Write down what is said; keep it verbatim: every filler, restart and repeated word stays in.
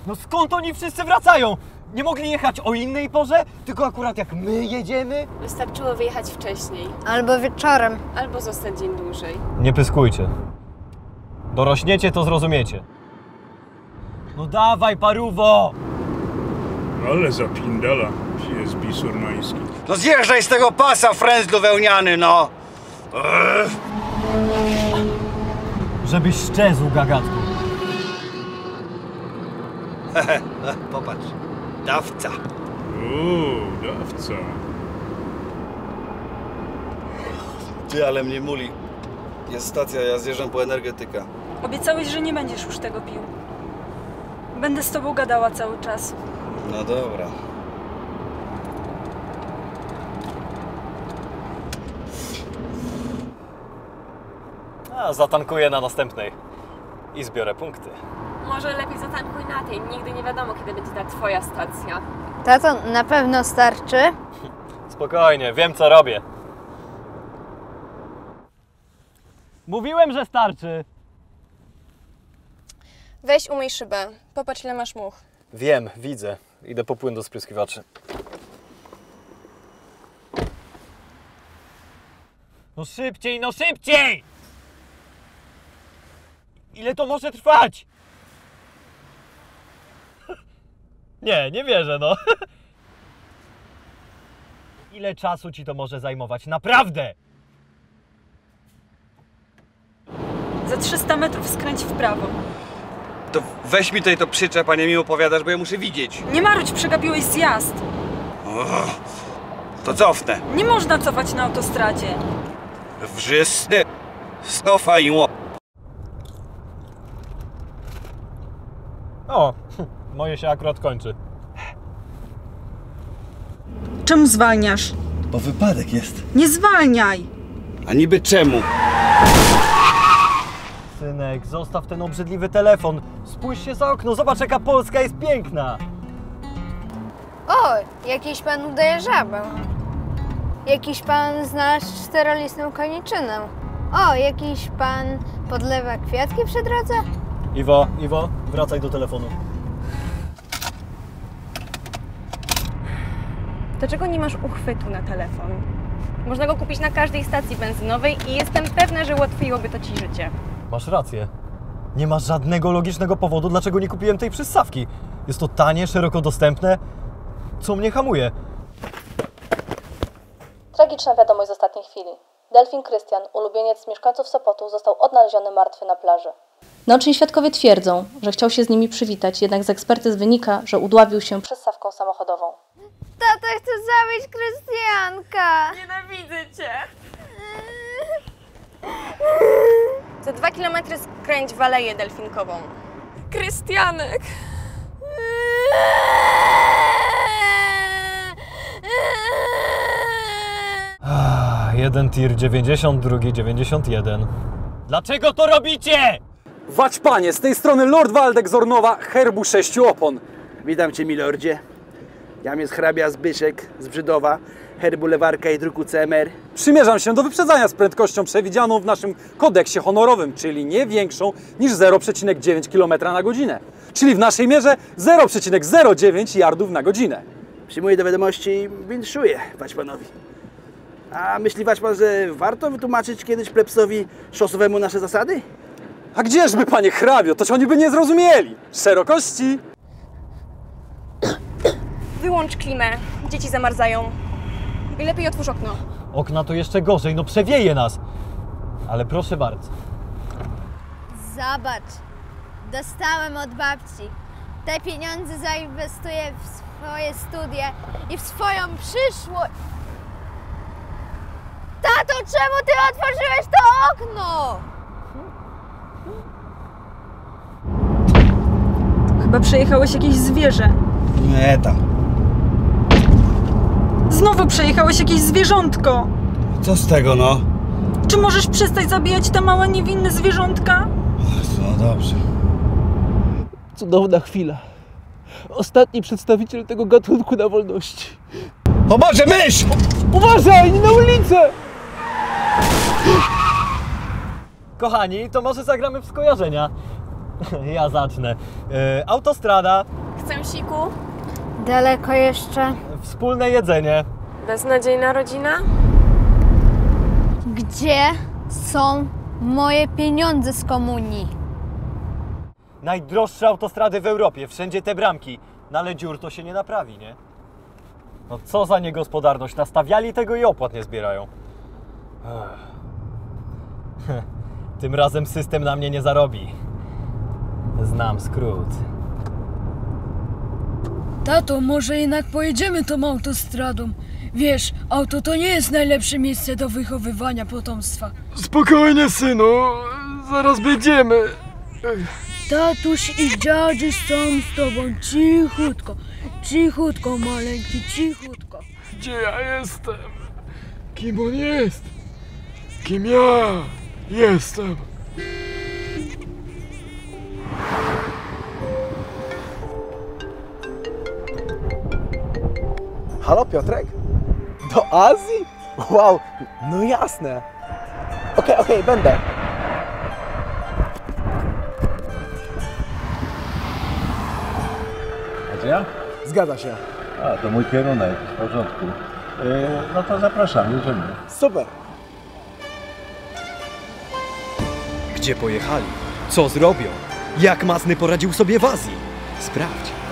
No skąd oni wszyscy wracają? Nie mogli jechać o innej porze, tylko akurat jak my jedziemy? Wystarczyło wyjechać wcześniej. Albo wieczorem. Albo zostać dzień dłużej. Nie pyskujcie. Dorośniecie, to zrozumiecie. No dawaj, paruwo! Ale zapindala, P S B surmański. No zjeżdżaj z tego pasa, frędzlu wełniany, no! Eee. Żebyś szczezł, gagatku. Hehe, popatrz. Dawca. Uuu, dawca. Ty, ale mnie muli. Jest stacja, ja zjeżdżam po energetyka. Obiecałeś, że nie będziesz już tego pił. Będę z tobą gadała cały czas. No dobra. A, zatankuję na następnej. I zbiorę punkty. Może lepiej zatankuj na tej. Nigdy nie wiadomo, kiedy będzie ta twoja stacja. Tato, na pewno starczy? Spokojnie, wiem co robię. Mówiłem, że starczy. Weź umyj szybę. Popatrz, ile masz much. Wiem, widzę. Idę po płyn do spryskiwaczy. No szybciej, no szybciej! Ile to może trwać? Nie, nie wierzę, no. Ile czasu ci to może zajmować? Naprawdę! Za trzysta metrów skręć w prawo. To weź mi tutaj to przyczep, a nie mi opowiadasz, bo ja muszę widzieć. Nie marudź, przegapiłeś zjazd. O, to cofnę. Nie można cofać na autostradzie. Wrzysny. Stofa i ło. O, moje się akurat kończy. Czemu zwalniasz? Bo wypadek jest. Nie zwalniaj! A niby czemu? Synek, zostaw ten obrzydliwy telefon. Spójrz się za okno, zobacz jaka Polska jest piękna. O, jakiś pan udaje żabę. Jakiś pan znalazł czterolistną koniczynę. O, jakiś pan podlewa kwiatki przy drodze. Iwo, Iwo, wracaj do telefonu. Dlaczego nie masz uchwytu na telefon? Można go kupić na każdej stacji benzynowej i jestem pewna, że ułatwiłoby to ci życie. Masz rację. Nie ma żadnego logicznego powodu, dlaczego nie kupiłem tej przyssawki. Jest to tanie, szeroko dostępne. Co mnie hamuje? Tragiczna wiadomość z ostatniej chwili. Delfin Krystian, ulubieniec mieszkańców Sopotu, został odnaleziony martwy na plaży. Naoczni świadkowie twierdzą, że chciał się z nimi przywitać, jednak z ekspertyz wynika, że udławił się przyssawką samochodową. Tata chce zabić Krystianka. Nienawidzę cię! Za dwa kilometry skręć w Aleję Delfinkową. Krystianek! Jeden tir dziewięćdziesiąt, drugi dziewięćdziesiąt jeden. Dlaczego to robicie? Wać panie, z tej strony Lord Waldek z Ornowa, herbu sześciu opon. Witam cię, milordzie. Jam jest hrabia Zbyszek z Brzydowa, herbu Lewarka i druku C M R. Przymierzam się do wyprzedzania z prędkością przewidzianą w naszym kodeksie honorowym, czyli nie większą niż zero przecinek dziewięć kilometra na godzinę. Czyli w naszej mierze zero przecinek zero dziewięć yardów na godzinę. Przyjmuję do wiadomości, winszuję Waćpanowi. A myśli Waćpan, że warto wytłumaczyć kiedyś plebsowi szosowemu nasze zasady? A gdzieżby, panie hrabio, toć oni by nie zrozumieli. Szerokości. Wyłącz klimę, dzieci zamarzają. I lepiej otwórz okno. Okna to jeszcze gorzej, no przewieje nas. Ale proszę bardzo. Zobacz, dostałem od babci. Te pieniądze zainwestuję w swoje studia i w swoją przyszłość. Tato, czemu ty otworzyłeś to okno? Chyba przejechałeś jakieś zwierzę. Nie tam. Znowu przejechałeś jakieś zwierzątko. Co z tego, no? Czy możesz przestać zabijać te małe, niewinne zwierzątka? No dobrze. Cudowna chwila. Ostatni przedstawiciel tego gatunku na wolności. O Boże, mysz! Uważaj, nie na ulicę! Kochani, to może zagramy w skojarzenia. Ja zacznę. E, autostrada, Chcę siku? Daleko jeszcze? wspólne jedzenie. Beznadziejna rodzina? Gdzie są moje pieniądze z komunii? Najdroższe autostrady w Europie, wszędzie te bramki. No ale dziur to się nie naprawi, nie? No co za niegospodarność, nastawiali tego i opłat nie zbierają. Ech. Tym razem system na mnie nie zarobi. Znam skrót. Tato, może jednak pojedziemy tą autostradą. Wiesz, auto to nie jest najlepsze miejsce do wychowywania potomstwa. Spokojnie, synu, zaraz będziemy. Tatuś i dziadziuś są z tobą cichutko, cichutko, maleńki, cichutko. Gdzie ja jestem? Kim on jest? Kim ja jestem? Halo, Piotrek? Do Azji? Wow, no jasne. Okej, okej, będę. Ja? Zgadza się. A, to mój kierunek, w porządku. Yy, no to zapraszam, jedziemy. Super. Gdzie pojechali? Co zrobią? Jak Masny poradził sobie w Azji? Sprawdź.